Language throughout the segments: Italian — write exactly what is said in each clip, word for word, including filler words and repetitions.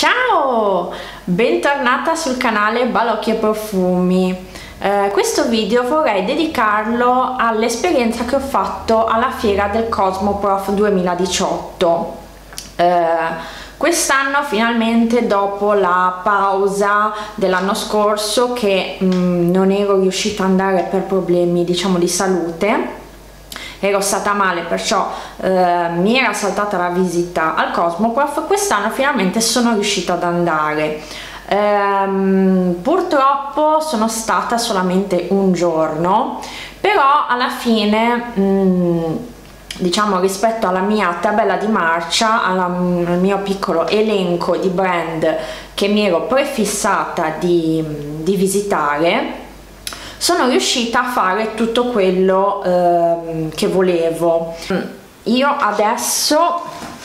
Ciao! Bentornata sul canale Balocchi e Profumi. Eh, questo video vorrei dedicarlo all'esperienza che ho fatto alla fiera del Cosmoprof duemiladiciotto. Eh, quest'anno finalmente, dopo la pausa dell'anno scorso che mh, non ero riuscita ad andare per problemi, diciamo, di salute, ero stata male, perciò eh, mi era saltata la visita al Cosmoprof. Quest'anno finalmente sono riuscita ad andare. Ehm, purtroppo sono stata solamente un giorno, però alla fine mh, diciamo, rispetto alla mia tabella di marcia, alla, al mio piccolo elenco di brand che mi ero prefissata di, di visitare, sono riuscita a fare tutto quello eh, che volevo. Io adesso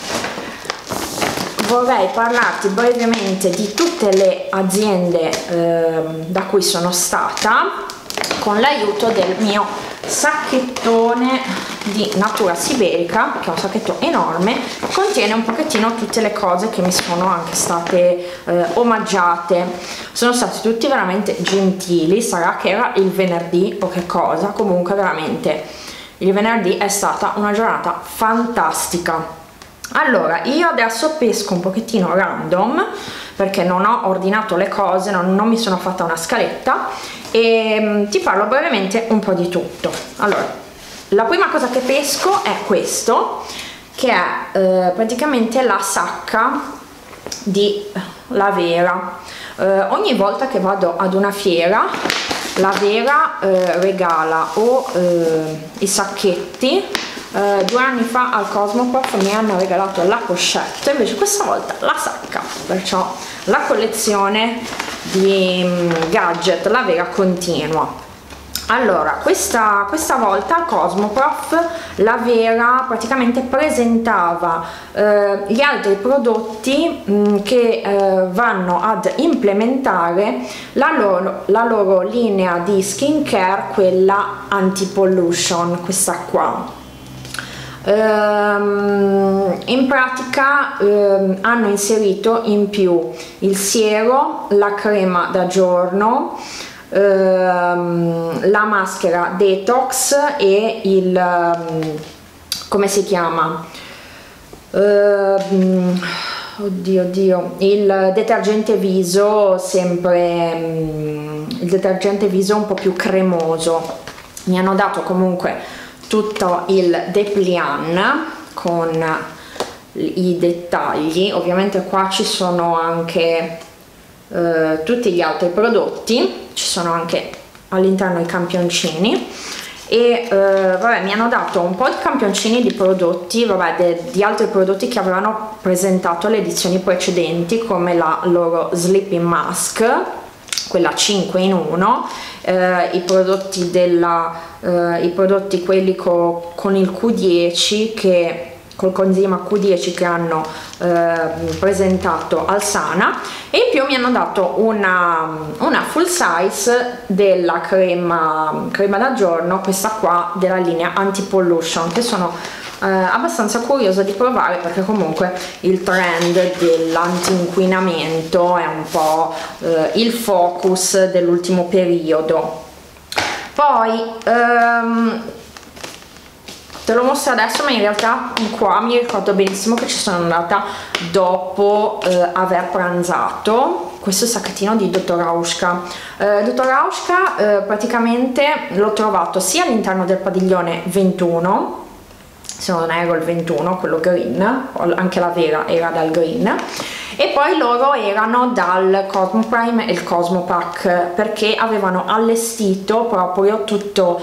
vorrei parlarti brevemente di tutte le aziende eh, da cui sono stata, con l'aiuto del mio sacchettone di Natura Siberica, che è un sacchetto enorme, contiene un pochettino tutte le cose che mi sono anche state eh, omaggiate. Sono stati tutti veramente gentili, sarà che era il venerdì o che cosa, comunque veramente il venerdì è stata una giornata fantastica. Allora, io adesso pesco un pochettino random perché non ho ordinato le cose, non, non mi sono fatta una scaletta, e mh, ti parlo brevemente un po' di tutto. Allora, la prima cosa che pesco è questo, che è eh, praticamente la sacca di Lavera. Eh, ogni volta che vado ad una fiera, Lavera eh, regala o eh, i sacchetti. Uh, due anni fa al Cosmoprof mi hanno regalato la pochette, invece questa volta la sacca, perciò la collezione di um, gadget Lavera continua. Allora, questa, questa volta al Cosmoprof Lavera praticamente presentava uh, gli altri prodotti um, che uh, vanno ad implementare la loro, la loro linea di skincare, quella anti-pollution, questa qua. Um, in pratica um, hanno inserito in più il siero, la crema da giorno, um, la maschera detox e il um, come si chiama? Um, oddio oddio il detergente viso, sempre um, il detergente viso un po' più cremoso. Mi hanno dato comunque tutto il dépliant con i dettagli. Ovviamente qua ci sono anche eh, tutti gli altri prodotti, ci sono anche all'interno i campioncini e eh, vabbè, mi hanno dato un po' di campioncini di prodotti, vabbè, de, di altri prodotti che avevano presentato le edizioni precedenti, come la loro Sleeping Mask, quella cinque in uno, eh, i prodotti della eh, i prodotti quelli co, con il Q dieci, che col coenzima Q dieci che hanno eh, presentato al Sana, e in più mi hanno dato una, una full size della crema crema da giorno, questa qua della linea anti pollution, che sono Eh, abbastanza curiosa di provare, perché comunque il trend dell'anti-inquinamento è un po' eh, il focus dell'ultimo periodo. Poi ehm, te lo mostro adesso, ma in realtà qua mi ricordo benissimo che ci sono andata dopo eh, aver pranzato. Questo è il sacchettino di Dottor Hauschka. eh, Dottor Hauschka eh, praticamente l'ho trovato sia all'interno del padiglione ventuno, se non ero il ventuno, quello green, anche la Vera era dal green, e poi loro erano dal Cosmo Prime e il Cosmo Pack, perché avevano allestito proprio tutto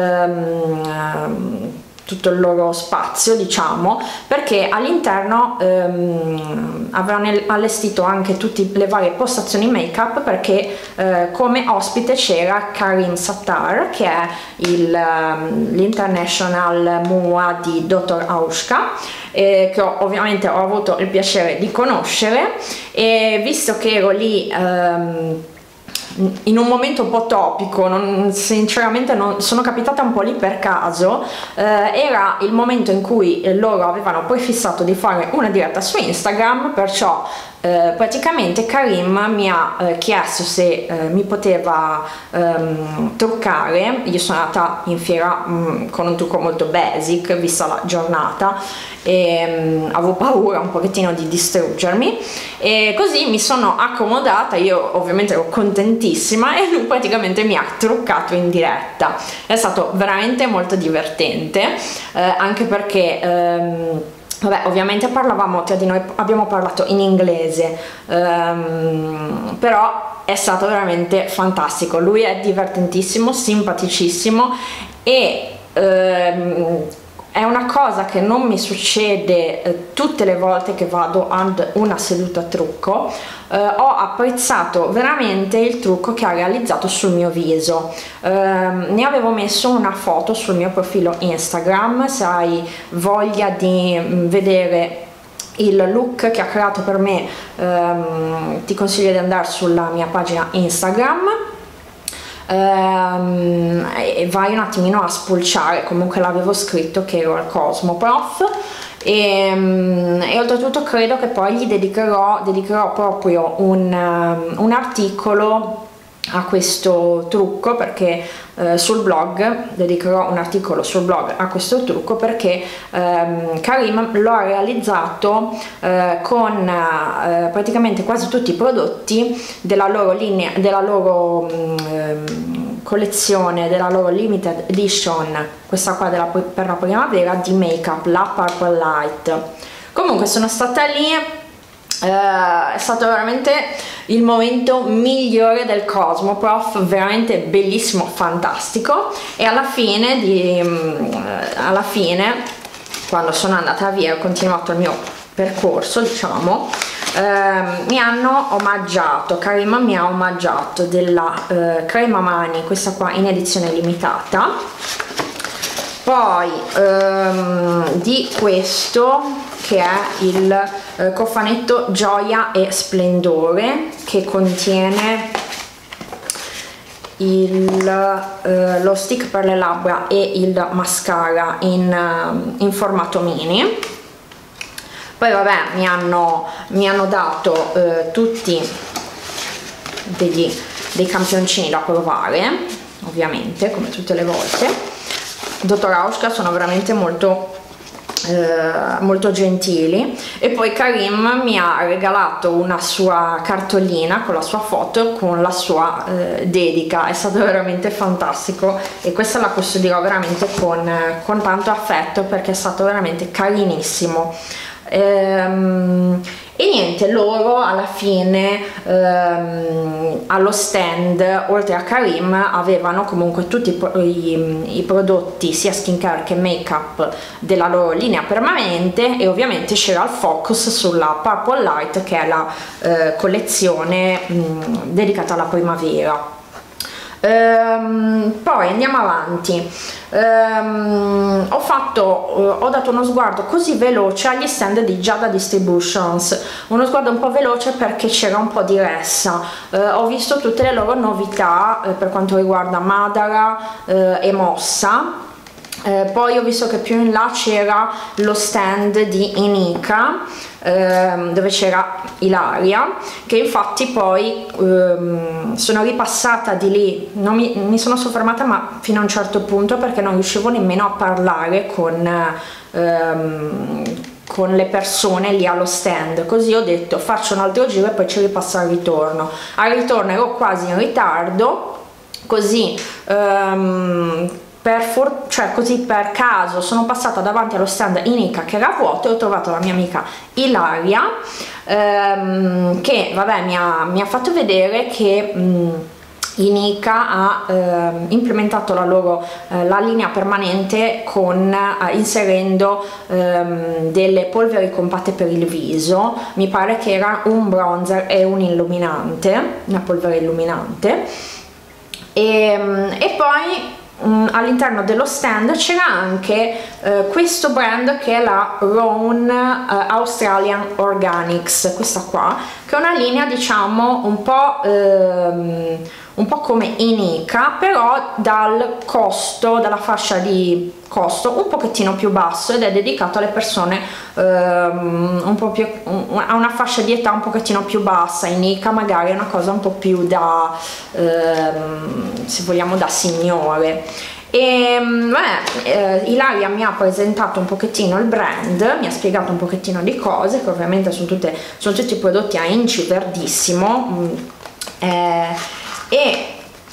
um, tutto il loro spazio, diciamo, perché all'interno um, avevano allestito anche tutte le varie postazioni make up, perché uh, come ospite c'era Karim Sattar, che è um, l'International M U A di Dottor Hauschka, eh, che ho, ovviamente ho avuto il piacere di conoscere, e visto che ero lì um, in un momento un po' topico, non, sinceramente non, sono capitata un po' lì per caso, eh, era il momento in cui loro avevano prefissato di fare una diretta su Instagram, perciò Eh, praticamente Karim mi ha eh, chiesto se eh, mi poteva ehm, truccare. Io sono andata in fiera mh, con un trucco molto basic vista la giornata e mh, avevo paura un pochettino di distruggermi, e così mi sono accomodata. Io ovviamente ero contentissima e lui praticamente mi ha truccato in diretta. È stato veramente molto divertente, eh, anche perché ehm, vabbè, ovviamente parlavamo tra di noi, abbiamo parlato in inglese, ehm, però è stato veramente fantastico. Lui è divertentissimo, simpaticissimo e ehm, è una cosa che non mi succede eh, tutte le volte che vado ad una seduta trucco. Eh, ho apprezzato veramente il trucco che ha realizzato sul mio viso. Eh, ne avevo messo una foto sul mio profilo Instagram. Se hai voglia di mh, vedere il look che ha creato per me, ehm, ti consiglio di andare sulla mia pagina Instagram. Um, e vai un attimino a spulciare. Comunque l'avevo scritto che ero al Cosmoprof, e, um, e oltretutto credo che poi gli dedicherò, dedicherò proprio un, um, un articolo a questo trucco, perché eh, sul blog dedicherò un articolo sul blog a questo trucco, perché ehm, Karim lo ha realizzato eh, con eh, praticamente quasi tutti i prodotti della loro linea, della loro mh, collezione, della loro limited edition, questa qua della, per la primavera, di make up, la Purple Light. Comunque sono stata lì. Uh, è stato veramente il momento migliore del Cosmoprof, veramente bellissimo, fantastico. E alla fine, di, uh, alla fine quando sono andata via, ho continuato il mio percorso, diciamo, uh, mi hanno omaggiato, Karim mi ha omaggiato della uh, crema mani, questa qua in edizione limitata. Poi um, di questo, che è il eh, cofanetto Gioia e Splendore, che contiene il, eh, lo stick per le labbra e il mascara in, uh, in formato mini. Poi vabbè, mi hanno, mi hanno dato eh, tutti degli, dei campioncini da provare, ovviamente, come tutte le volte. Dottor Auschka sono veramente molto Eh, molto gentili. E poi Karim mi ha regalato una sua cartolina con la sua foto, con la sua eh, dedica. È stato veramente fantastico e questa la custodirò veramente con, con tanto affetto, perché è stato veramente carinissimo. Ehm, e niente, loro alla fine ehm, allo stand, oltre a Karim, avevano comunque tutti i, i, i prodotti sia skincare che make up della loro linea permanente, e ovviamente c'era il focus sulla Purple Light, che è la eh, collezione mh, dedicata alla primavera. Ehm, poi andiamo avanti. Ehm, ho fatto eh, ho dato uno sguardo così veloce agli stand di Giada Distributions, uno sguardo un po' veloce perché c'era un po' di ressa. Eh, ho visto tutte le loro novità eh, per quanto riguarda Madara eh, e Mossa. Eh, poi ho visto che più in là c'era lo stand di Inika, ehm, dove c'era Ilaria, che infatti poi ehm, sono ripassata di lì. Non mi, mi sono soffermata ma fino a un certo punto, perché non riuscivo nemmeno a parlare con, ehm, con le persone lì allo stand. Così ho detto faccio un altro giro e poi ci ripasso al ritorno. Al ritorno ero quasi in ritardo, così ehm, Per, for cioè così per caso sono passata davanti allo stand Inika che era vuoto, e ho trovato la mia amica Ilaria, ehm, che vabbè mi ha, mi ha fatto vedere che mh, Inika ha eh, implementato la loro eh, la linea permanente con eh, inserendo ehm, delle polveri compatte per il viso. Mi pare che era un bronzer e un illuminante, una polvere illuminante, e, e poi all'interno dello stand c'era anche eh, questo brand, che è la Rowan eh, Australian Organics, questa qua, che è una linea diciamo un po' ehm, un po' come in Ica, però dal costo, dalla fascia di costo un pochettino più basso, ed è dedicato alle persone ehm, un po' più a una fascia di età un pochettino più bassa. In Ica magari è una cosa un po' più da ehm, se vogliamo da signore. E beh, eh, Ilaria mi ha presentato un pochettino il brand, mi ha spiegato un pochettino di cose, che ovviamente sono, tutte, sono tutti prodotti a inci verdissimo, eh, e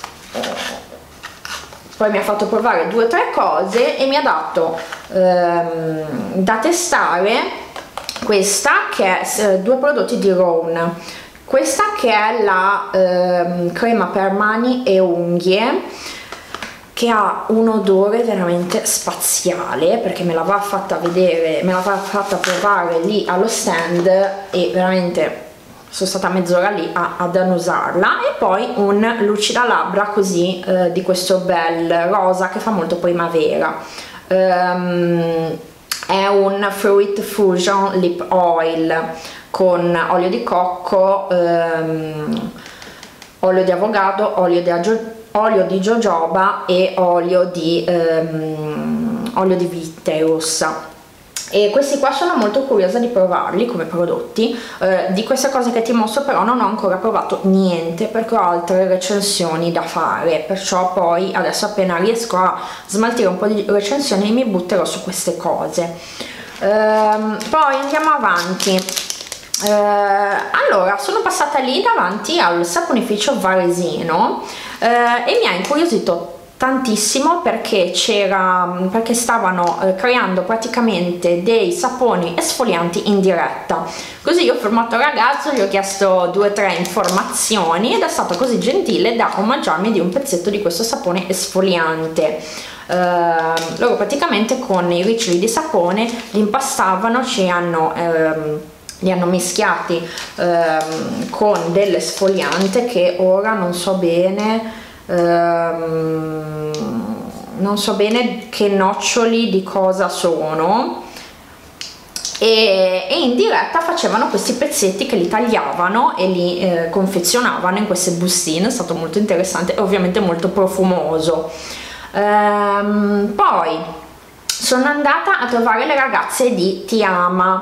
poi mi ha fatto provare due o tre cose e mi ha dato ehm, da testare questa, che è eh, due prodotti di Rhone, questa che è la ehm, crema per mani e unghie, che ha un odore veramente spaziale, perché me l'aveva fatta vedere, me l'aveva fatta provare lì allo stand e veramente sono stata mezz'ora lì a, ad annusarla. E poi un lucida labbra così eh, di questo bel rosa che fa molto primavera, um, è un Fruit Fusion Lip Oil con olio di cocco, um, olio di avocado, olio di, olio di jojoba e olio di, um, olio di vite rossa. E questi qua sono molto curiosa di provarli come prodotti. Eh, di queste cose che ti mostro però non ho ancora provato niente, perché ho altre recensioni da fare, perciò poi adesso appena riesco a smaltire un po' di recensioni mi butterò su queste cose. Ehm, poi andiamo avanti. Eh, allora sono passata lì davanti al saponificio Varesino eh, e mi ha incuriosito tantissimo, perché c'era perché stavano eh, creando praticamente dei saponi esfolianti in diretta. Così io ho fermato il ragazzo, gli ho chiesto due o tre informazioni ed è stato così gentile da omaggiarmi di un pezzetto di questo sapone esfoliante. Eh, loro praticamente con i riccioli di sapone li impastavano, ci hanno ehm, li hanno mischiati ehm, con dell'esfoliante che ora non so bene Um, non so bene che noccioli di cosa sono, e, e in diretta facevano questi pezzetti che li tagliavano e li eh, confezionavano in queste bustine. È stato molto interessante e ovviamente molto profumoso. Um, poi sono andata a trovare le ragazze di Ti Ama,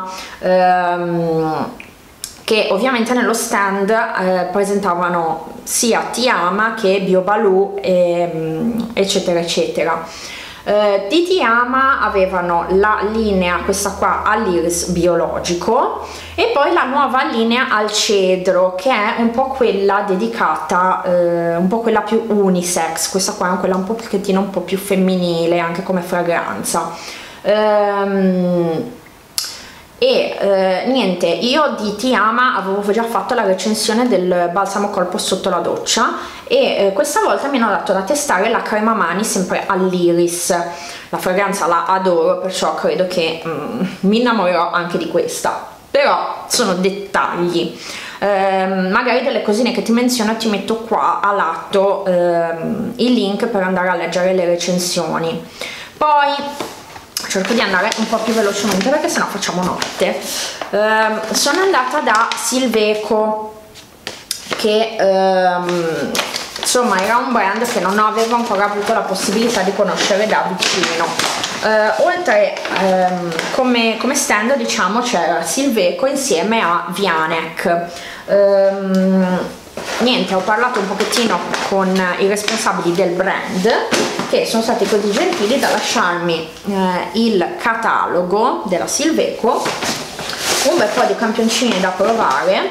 um, che ovviamente nello stand eh, presentavano sia Ti Ama che BioBaloo e, eccetera eccetera. Eh, di Ti Ama avevano la linea, questa qua all'iris biologico, e poi la nuova linea al cedro, che è un po' quella dedicata, eh, un po' quella più unisex. Questa qua è quella un pochettino un po' più femminile anche come fragranza. Ehm, E eh, niente, io di Ti Ama avevo già fatto la recensione del balsamo corpo sotto la doccia e eh, questa volta mi hanno dato da testare la crema mani sempre all'iris. La fragranza la adoro, perciò credo che mm, mi innamorerò anche di questa, però sono dettagli. Eh, magari delle cosine che ti menziono ti metto qua a lato eh, il link per andare a leggere le recensioni. Poi cerco di andare un po' più velocemente perché sennò facciamo notte. Um, sono andata da Silveco, che um, insomma era un brand che non avevo ancora avuto la possibilità di conoscere da vicino. Uh, oltre um, come, come stand, diciamo, c'era Silveco insieme a Vianek. Um, niente, ho parlato un pochettino con i responsabili del brand, che sono stati così gentili da lasciarmi eh, il catalogo della Silveco, un bel po' di campioncini da provare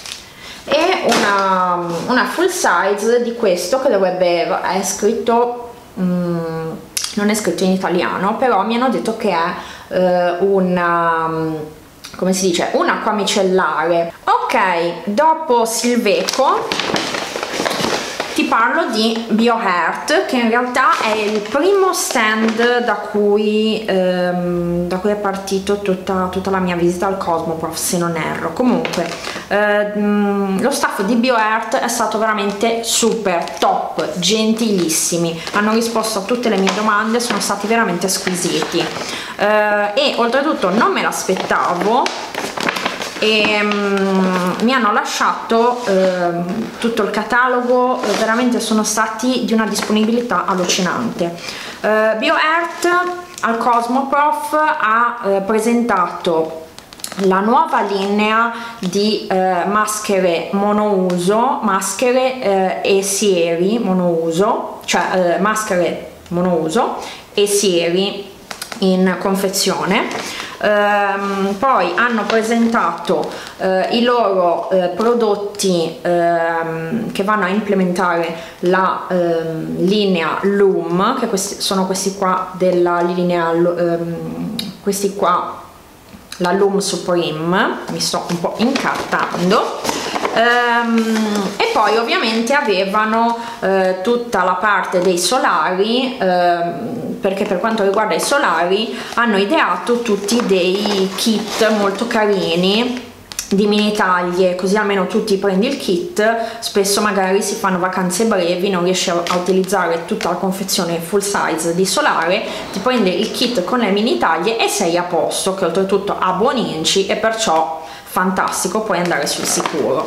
e una, una full size di questo che dovrebbe, è scritto, mm, non è scritto in italiano, però mi hanno detto che è eh, una, come si dice, un acqua micellare. Ok, dopo Silveco ti parlo di BioHeart, che in realtà è il primo stand da cui, ehm, da cui è partito tutta, tutta la mia visita al Cosmoprof, se non erro. Comunque ehm, lo staff di BioHeart è stato veramente super top, gentilissimi, hanno risposto a tutte le mie domande, sono stati veramente squisiti eh, e oltretutto non me l'aspettavo. E, um, mi hanno lasciato eh, tutto il catalogo, veramente sono stati di una disponibilità allucinante. eh, BioEarth al Cosmoprof ha eh, presentato la nuova linea di eh, maschere monouso, maschere eh, e sieri monouso, cioè eh, maschere monouso e sieri in confezione. Ehm, poi hanno presentato eh, i loro eh, prodotti ehm, che vanno a implementare la ehm, linea Loom, che questi, sono questi qua della linea ehm, questi qua, la Loom Supreme. Mi sto un po' incartando. Ehm, e poi ovviamente avevano eh, tutta la parte dei solari, ehm, perché per quanto riguarda i solari hanno ideato tutti dei kit molto carini di mini taglie, così almeno tu ti prendi il kit. Spesso magari si fanno vacanze brevi, non riesci a, a utilizzare tutta la confezione full size di solare, ti prendi il kit con le mini taglie e sei a posto, che oltretutto ha buoni inci e perciò fantastico, puoi andare sul sicuro.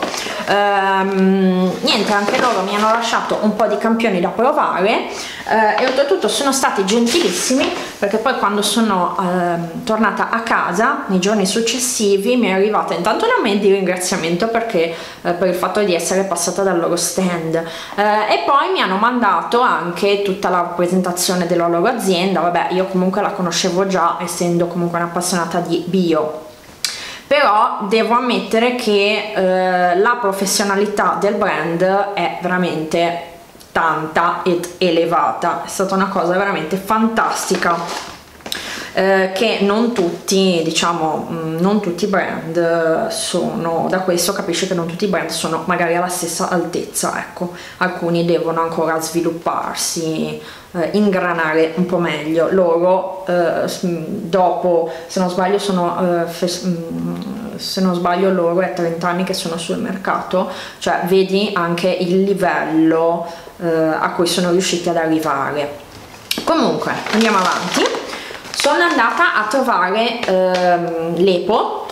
Ehm, niente, anche loro mi hanno lasciato un po' di campioni da provare eh, e oltretutto sono stati gentilissimi, perché poi quando sono eh, tornata a casa nei giorni successivi mi è arrivata intanto una mail di ringraziamento perché eh, per il fatto di essere passata dal loro stand, eh, e poi mi hanno mandato anche tutta la presentazione della loro azienda. Vabbè, io comunque la conoscevo già, essendo comunque un'appassionata di bio, però devo ammettere che eh, la professionalità del brand è veramente tanta ed elevata. È stata una cosa veramente fantastica, eh, che non tutti, diciamo, non tutti i brand sono, da questo capisci che non tutti i brand sono magari alla stessa altezza, ecco. Alcuni devono ancora svilupparsi, eh, ingranare un po' meglio. Loro eh, dopo, se non sbaglio sono eh, se non sbaglio loro è trenta anni che sono sul mercato, cioè vedi anche il livello eh, a cui sono riusciti ad arrivare. Comunque andiamo avanti. Sono andata a trovare ehm, l'Epo,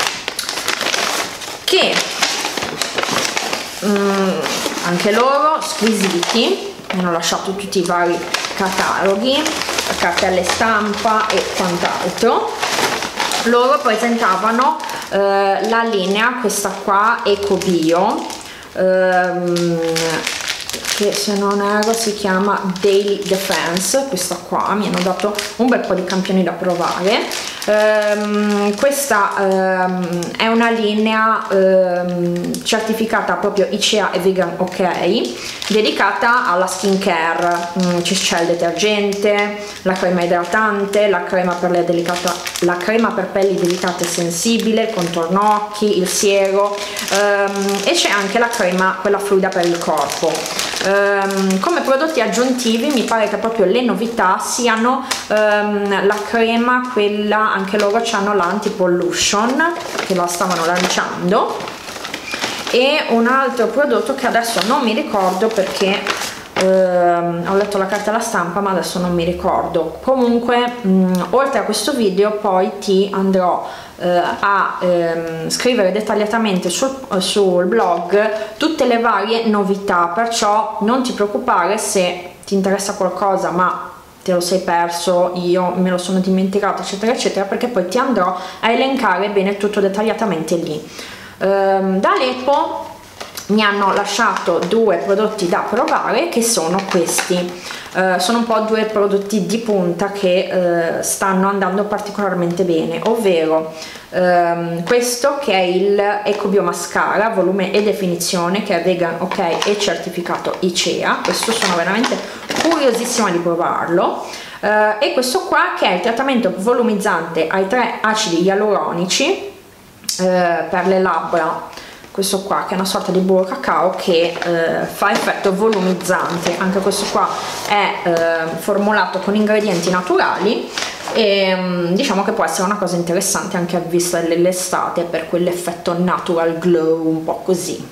che mm, anche loro squisiti, mi hanno lasciato tutti i vari cataloghi, cartelle stampa e quant'altro. Loro presentavano eh, la linea, questa qua, Eco Bio, ehm, che se non erro si chiama Daily Defense. Questa qua, mi hanno dato un bel po' di campioni da provare. Ehm, questa ehm, è una linea ehm, certificata proprio I C E A e Vegan OK, dedicata alla skin care. Mm, c'è il detergente, la crema idratante, la crema per le delicata, la crema per pelli delicate e sensibili, il contorno occhi, il siero, ehm, e c'è anche la crema, quella fluida per il corpo. Um, come prodotti aggiuntivi mi pare che proprio le novità siano um, la crema, quella, anche loro hanno l'anti-pollution che la stavano lanciando, e un altro prodotto che adesso non mi ricordo perché um, ho letto la carta alla stampa ma adesso non mi ricordo. Comunque um, oltre a questo video poi ti andrò Uh, a um, scrivere dettagliatamente sul, uh, sul blog tutte le varie novità, perciò non ti preoccupare se ti interessa qualcosa ma te lo sei perso, io me lo sono dimenticato eccetera eccetera, perché poi ti andrò a elencare bene tutto dettagliatamente lì. Um, da Alepo mi hanno lasciato due prodotti da provare, che sono questi. Uh, sono un po' due prodotti di punta che uh, stanno andando particolarmente bene, ovvero um, questo che è il Eco Bio Mascara volume e definizione, che è Vegan OK e certificato I C E A. Questo sono veramente curiosissima di provarlo. Uh, e questo qua che è il trattamento volumizzante ai tre acidi ialuronici uh, per le labbra. Questo qua che è una sorta di burro cacao che eh, fa effetto volumizzante. Anche questo qua è eh, formulato con ingredienti naturali e mh, diciamo che può essere una cosa interessante anche a vista dell'estate, per quell'effetto natural glow un po' così.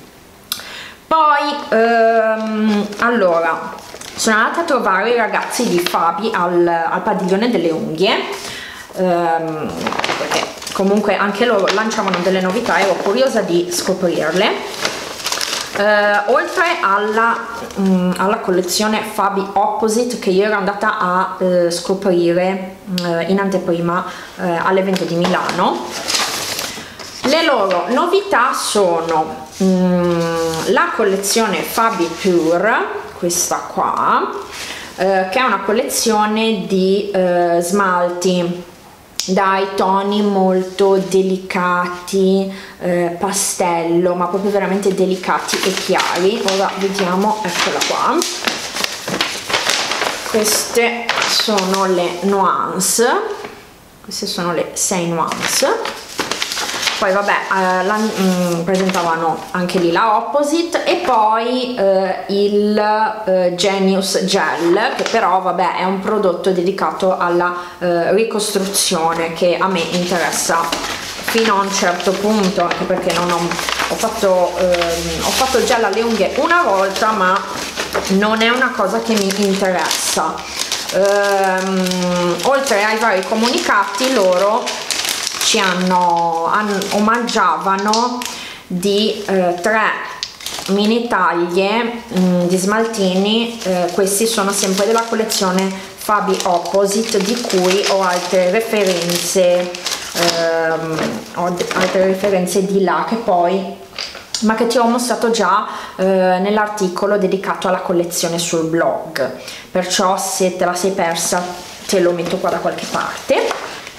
Poi ehm, allora sono andata a trovare i ragazzi di Fabi al, al padiglione delle unghie, ehm, perché comunque anche loro lanciavano delle novità, ero curiosa di scoprirle. Uh, oltre alla, um, alla collezione Fabi Opposite, che io ero andata a uh, scoprire uh, in anteprima uh, all'evento di Milano, le loro novità sono um, la collezione Fabi Pure, questa qua, uh, che è una collezione di uh, smalti dai toni molto delicati, eh, pastello, ma proprio veramente delicati e chiari. Ora vediamo, eccola qua, queste sono le nuance, queste sono le sei nuance. Poi vabbè, eh, la, mh, presentavano anche lì la Opposite e poi eh, il eh, Genius Gel, che però vabbè è un prodotto dedicato alla eh, ricostruzione, che a me interessa fino a un certo punto, anche perché non ho, ho fatto ehm, ho fatto il gel alle unghie una volta, ma non è una cosa che mi interessa. Ehm, oltre ai vari comunicati, loro ci hanno, hanno omaggiavano di eh, tre mini taglie mh, di smaltini. Eh, questi sono sempre della collezione Fabi Opposite, di cui ho altre referenze ehm, ho altre referenze di là, che poi ma che ti ho mostrato già eh, nell'articolo dedicato alla collezione sul blog, perciò se te la sei persa te lo metto qua da qualche parte.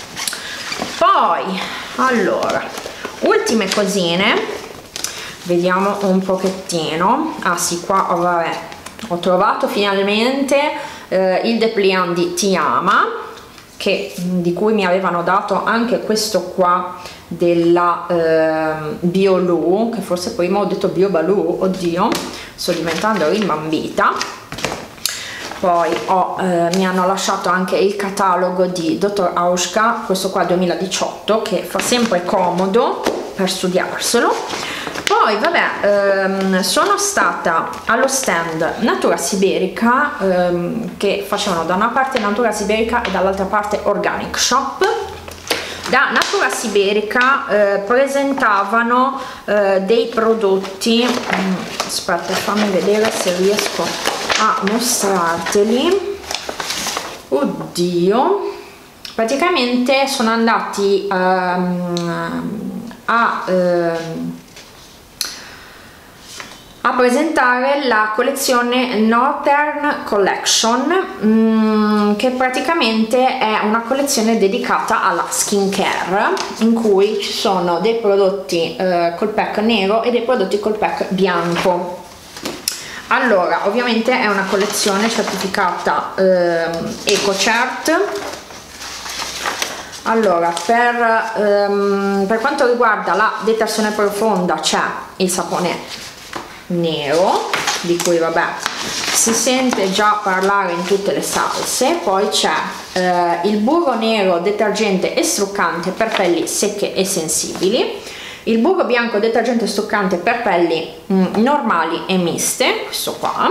Poi allora, ultime cosine, vediamo un pochettino. Ah sì, qua oh, vabbè, ho trovato finalmente eh, il dépliant di Tiama, che, di cui mi avevano dato anche questo qua della eh, Biolù, che forse prima ho detto Biobalù, oddio, sto diventando rimbambita. Poi ho, eh, mi hanno lasciato anche il catalogo di dottor Auschka, questo qua duemiladiciotto, che fa sempre comodo per studiarselo. Poi vabbè, ehm, sono stata allo stand Natura Siberica, ehm, che facevano da una parte Natura Siberica e dall'altra parte Organic Shop. Da Natura Siberica eh, presentavano eh, dei prodotti, mm, aspetta, fammi vedere se riesco a mostrarteli. Oddio, praticamente sono andati um, a um, a presentare la collezione Northern Collection, um, che praticamente è una collezione dedicata alla skincare, in cui ci sono dei prodotti uh, col pack nero e dei prodotti col pack bianco. Allora, ovviamente è una collezione certificata ehm, EcoCert. Allora, per, ehm, per quanto riguarda la detersione profonda c'è il sapone nero, di cui vabbè si sente già parlare in tutte le salse. Poi c'è eh, il burro nero detergente e struccante per pelli secche e sensibili, il burro bianco detergente struccante per pelli mm, normali e miste, questo qua.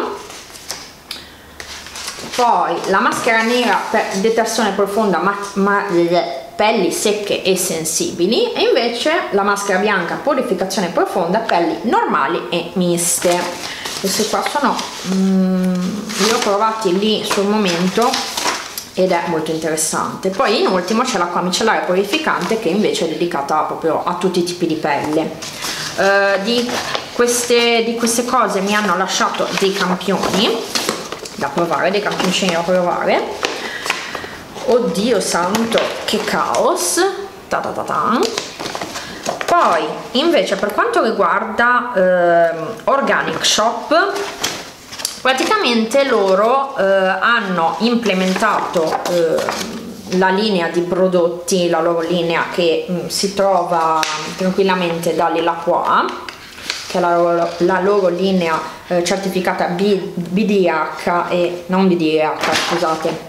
Poi la maschera nera per detersione profonda ma, ma pelli secche e sensibili, e invece la maschera bianca purificazione profonda pelli normali e miste. Questi qua sono mm, li ho provati lì sul momento ed è molto interessante. Poi in ultimo c'è l'acqua micellare purificante, che invece è dedicata proprio a tutti i tipi di pelle. Uh, di, queste, di queste cose mi hanno lasciato dei campioni da provare, dei campioncini da provare. Oddio santo, che caos! Ta ta ta ta. Poi invece per quanto riguarda uh, Organic Shop, praticamente loro eh, hanno implementato eh, la linea di prodotti, la loro linea che mh, si trova tranquillamente da Lila Qua, che è la loro, la loro linea eh, certificata B, B D H e non B D H, scusate,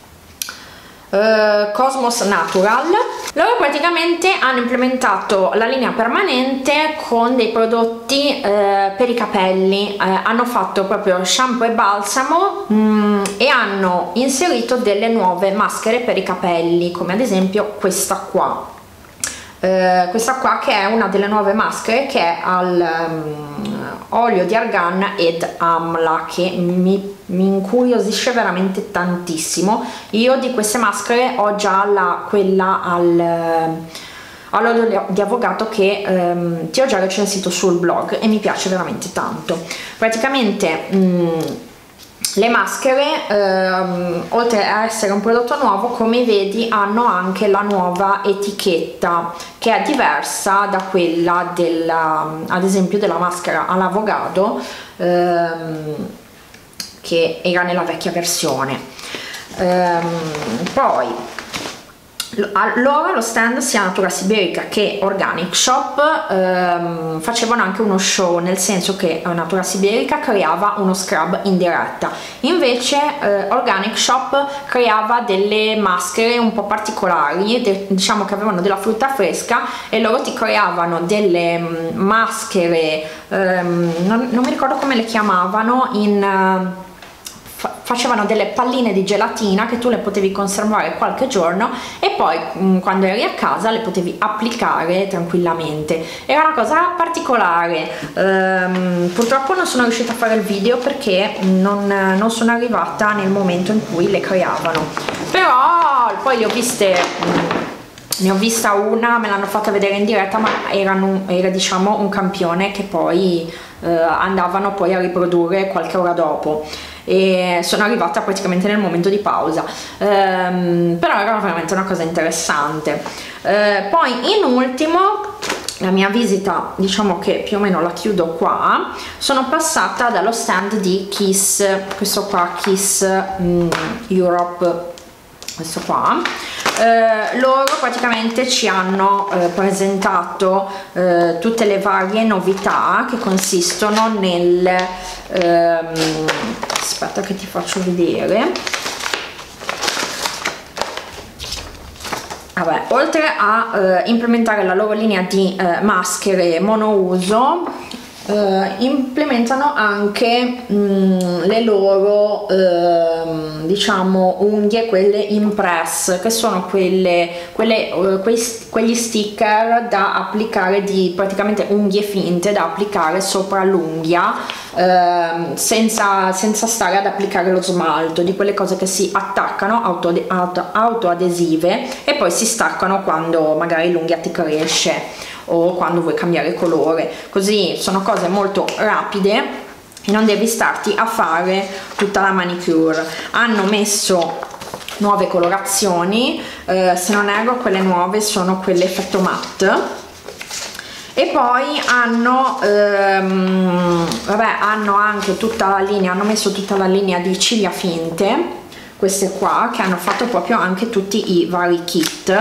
Uh, Cosmos Natural. Loro praticamente hanno implementato la linea permanente con dei prodotti uh, per i capelli, uh, hanno fatto proprio shampoo e balsamo um, e hanno inserito delle nuove maschere per i capelli, come ad esempio questa qua. eh, questa qua che è una delle nuove maschere, che è al um, olio di argan ed amla, che mi, mi incuriosisce veramente tantissimo. Io di queste maschere ho già la, quella al all'olio di avocado che ehm, ti ho già recensito sul blog e mi piace veramente tanto. Praticamente mh, le maschere, ehm, oltre a essere un prodotto nuovo, come vedi hanno anche la nuova etichetta, che è diversa da quella della, ad esempio della maschera all'avocado, ehm, che era nella vecchia versione. Ehm, poi loro, lo stand sia Natura Siberica che Organic Shop ehm, facevano anche uno show, nel senso che Natura Siberica creava uno scrub in diretta, invece eh, Organic Shop creava delle maschere un po' particolari, de diciamo che avevano della frutta fresca, e loro ti creavano delle mh, maschere, ehm, non, non mi ricordo come le chiamavano, in... Uh, facevano delle palline di gelatina che tu le potevi conservare qualche giorno e poi mh, quando eri a casa le potevi applicare tranquillamente. Era una cosa particolare. Ehm, purtroppo non sono riuscita a fare il video perché non, non sono arrivata nel momento in cui le creavano, però poi le ho viste, mh, ne ho vista una, me l'hanno fatta vedere in diretta, ma erano, era diciamo un campione che poi eh, andavano poi a riprodurre qualche ora dopo, e sono arrivata praticamente nel momento di pausa, ehm, però era veramente una cosa interessante. Eh, poi in ultimo, la mia visita, diciamo che più o meno la chiudo qua, sono passata dallo stand di Kiss, questo qua, Kiss mm, Europe, questo qua. Eh, loro praticamente ci hanno eh, presentato eh, tutte le varie novità che consistono nel ehm, aspetta che ti faccio vedere. Vabbè, oltre a eh, implementare la loro linea di eh, maschere monouso, Uh, implementano anche mh, le loro uh, diciamo unghie, quelle impress, che sono quelle, quelle uh, quei, quegli sticker da applicare, di praticamente unghie finte da applicare sopra l'unghia uh, senza, senza stare ad applicare lo smalto, di quelle cose che si attaccano auto, auto, autoadesive e poi si staccano quando magari l'unghia ti cresce o quando vuoi cambiare colore. Così sono cose molto rapide e non devi starti a fare tutta la manicure. Hanno messo nuove colorazioni, eh, se non erro quelle nuove sono quelle effetto matte, e poi hanno ehm, vabbè, hanno anche tutta la linea, hanno messo tutta la linea di ciglia finte, queste qua, che hanno fatto proprio anche tutti i vari kit.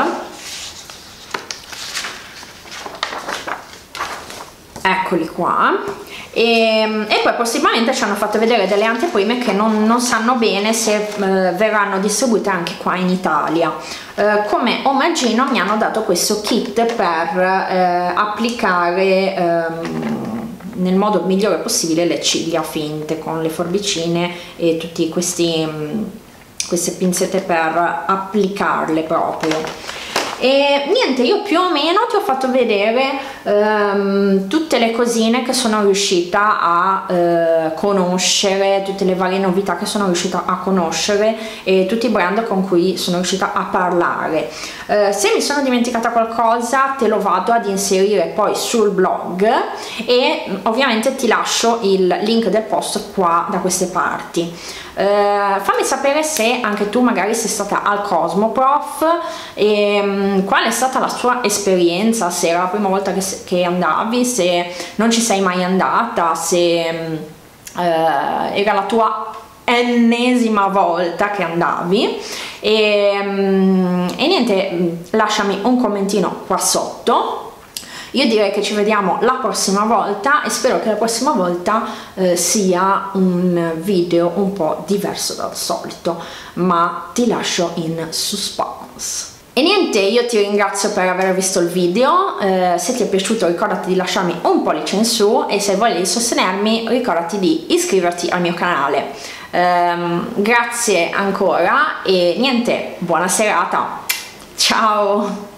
Eccoli qua. E, e poi possibilmente ci hanno fatto vedere delle anteprime che non, non sanno bene se eh, verranno distribuite anche qua in Italia. Eh, come omaggino mi hanno dato questo kit per eh, applicare ehm, nel modo migliore possibile le ciglia finte, con le forbicine e tutti questi mh, queste pinzette per applicarle proprio. E niente, io più o meno ti ho fatto vedere ehm, tutte le cosine che sono riuscita a eh, conoscere, tutte le varie novità che sono riuscita a conoscere e tutti i brand con cui sono riuscita a parlare. Eh, se mi sono dimenticata qualcosa te lo vado ad inserire poi sul blog e ovviamente ti lascio il link del post qua da queste parti. Uh, fammi sapere se anche tu magari sei stata al Cosmoprof e um, qual è stata la tua esperienza, se era la prima volta che, che andavi, se non ci sei mai andata, se um, uh, era la tua ennesima volta che andavi, e, um, e niente, lasciami un commentino qua sotto. Io direi che ci vediamo la prossima volta e spero che la prossima volta eh, sia un video un po' diverso dal solito, ma ti lascio in suspense. E niente, io ti ringrazio per aver visto il video, eh, se ti è piaciuto ricordati di lasciarmi un pollice in su e se voglio sostenermi ricordati di iscriverti al mio canale. Um, grazie ancora e niente, buona serata, ciao!